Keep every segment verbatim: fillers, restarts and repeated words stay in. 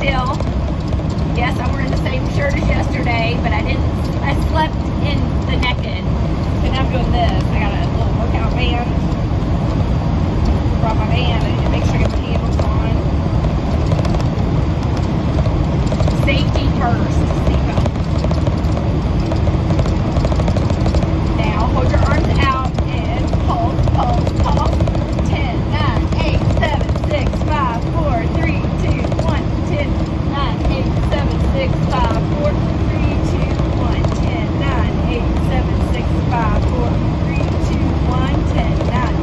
still. Yes, I'm wearing the same shirt as yesterday, but I didn't, I slept in the naked. And I'm doing this. I got a little workout band. Brought my band. I need to make sure I get my handles on. Safety first. Seatbelt. Now hold your arms out and pull, pull, pull. ten, nine, eight, seven, six, five, four, three, two, one. ten, nine, eight, seven, six, five, four, three, two, one. ten, nine, eight, seven, six, five, four, three, two, one. ten, nine,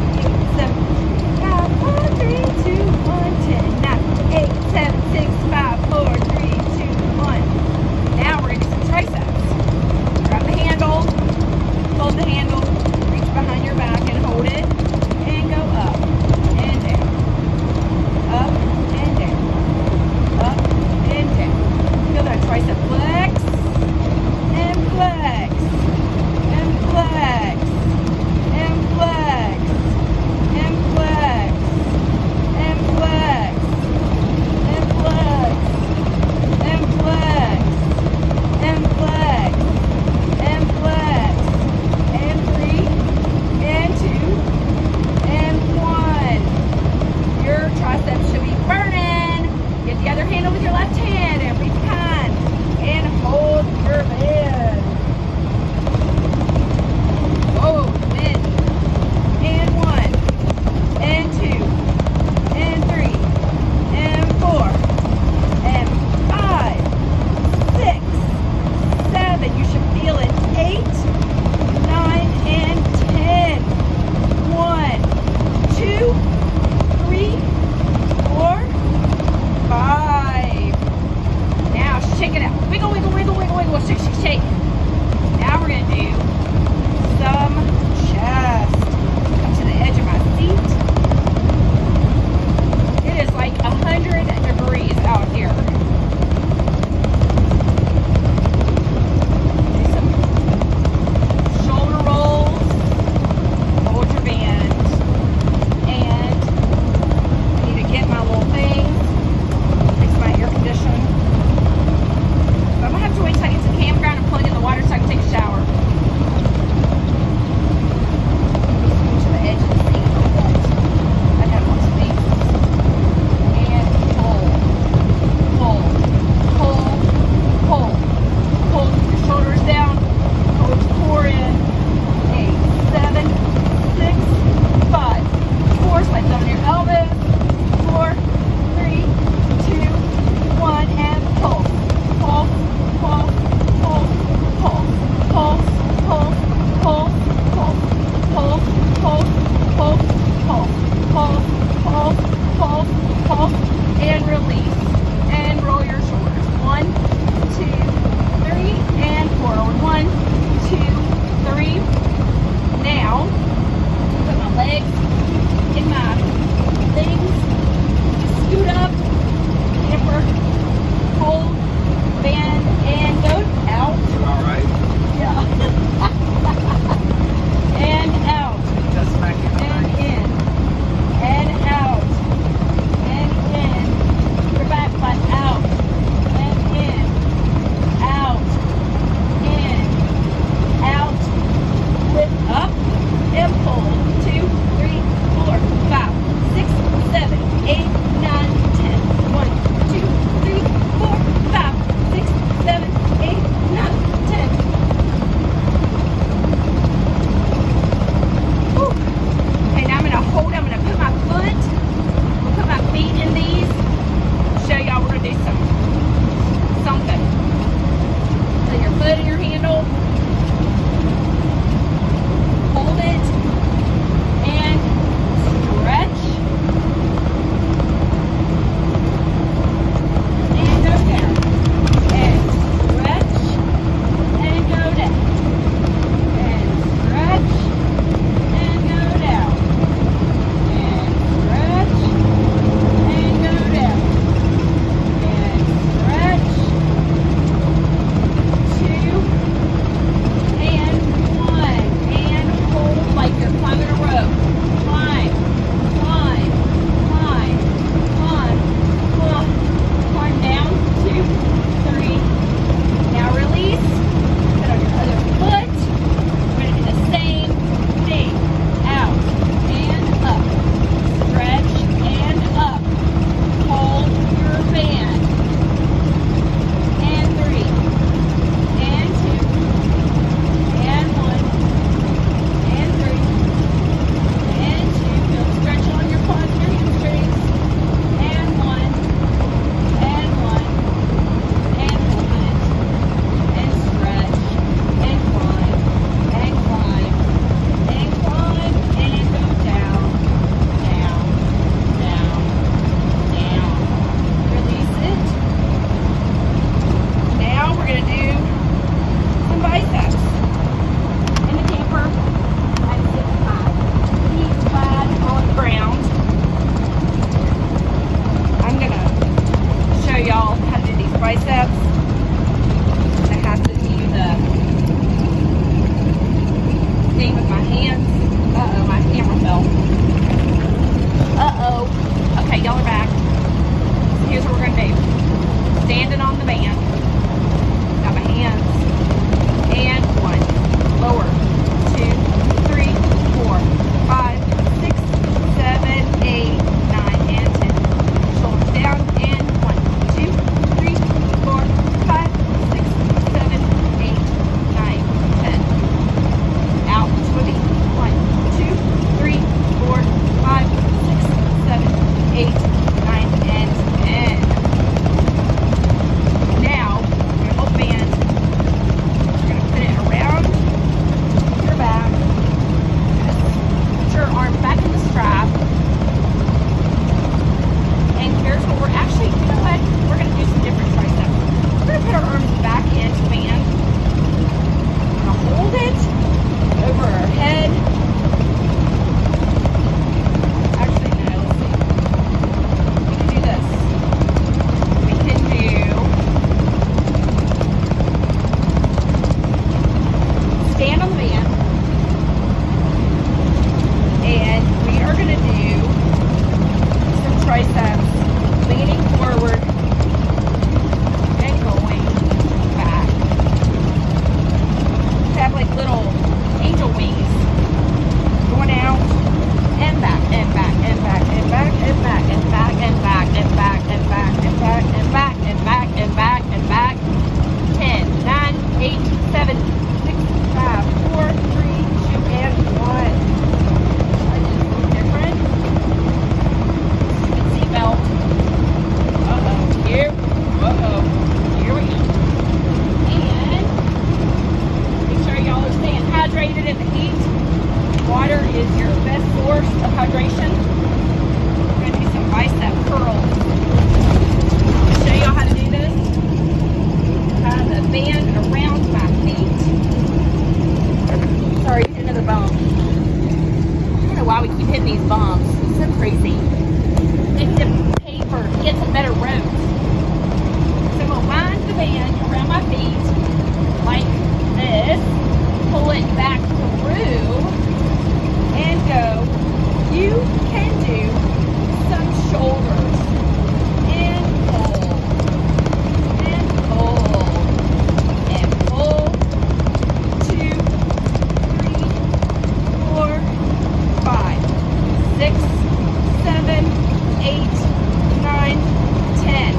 hitting these bumps. It's so crazy. They need to pay for, get some better roads. So we'll wind the band around my feet like this. Pull it back through and go. You can do some shoulders. And pull. And pull. And pull. Two, three, four, five, six, seven, eight, nine, ten.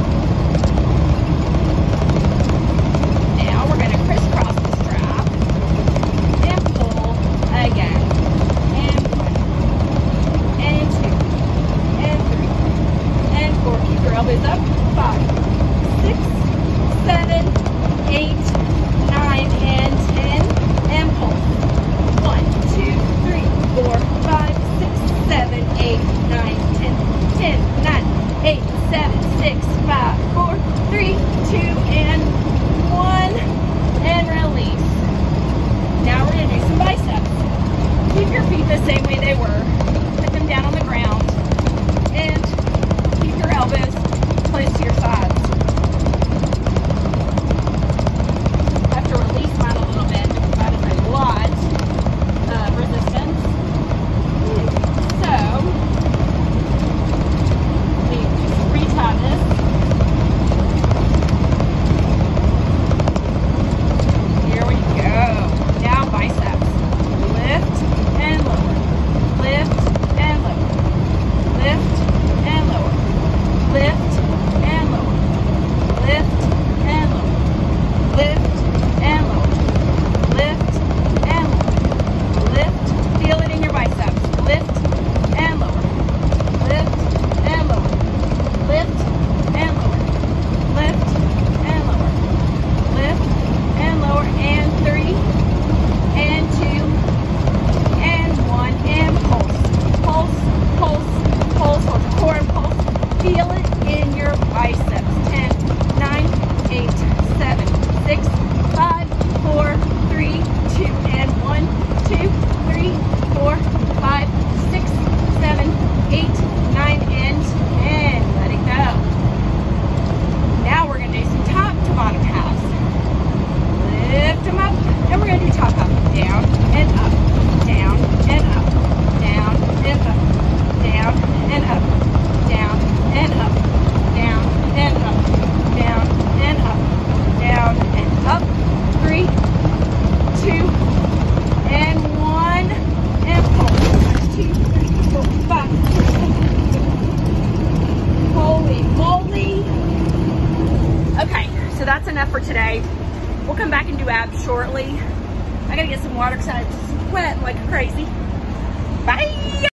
Now we're going to crisscross the strap and pull again. And one, and two, and three, and four. Keep your elbows up. Five, six, seven, eight, nine, and ten. And pull. One, two, three, four, five, six, seven, eight, nine, ten. Ten, nine, eight, seven, six, five, four, three, two, and one. And release. Now we're going to do some biceps. Keep your feet the same way they were. Put them down on the ground. And keep your elbows close to your sides. I have to release mine a little bit because that is a lot of resistance. So, let me just retie this. Here we go. Now biceps. Lift and lower. Lift and lower. Lift and lower. Lift and lower. Lift and lower. Lift and lower. Lift and lower. Lift. Feel it in your biceps. Lift and lower. Lift and lower. Lift and lower. Lift and lower. Lift and lower. And three, and two, and one, and pulse. Pulse, pulse, pulse, hold the core and pulse. Feel it in your biceps. Ten, nine, eight, seven, six, five, four, three, two, and one, two, three, four, five, six, seven, eight, nine, and ten. Let it go. Now we're going to do some top to bottom halves. Lift them up, and we're going to do top up. Down and up, down and up, down and up, down and up, down and up, down and up, down and up, down and up. Three, two, and one, and pull. Two, three, four, five, six, seven. Holy moly. Okay, so that's enough for today. We'll come back and do abs shortly. I gotta get some water because I'm sweating like crazy. Bye.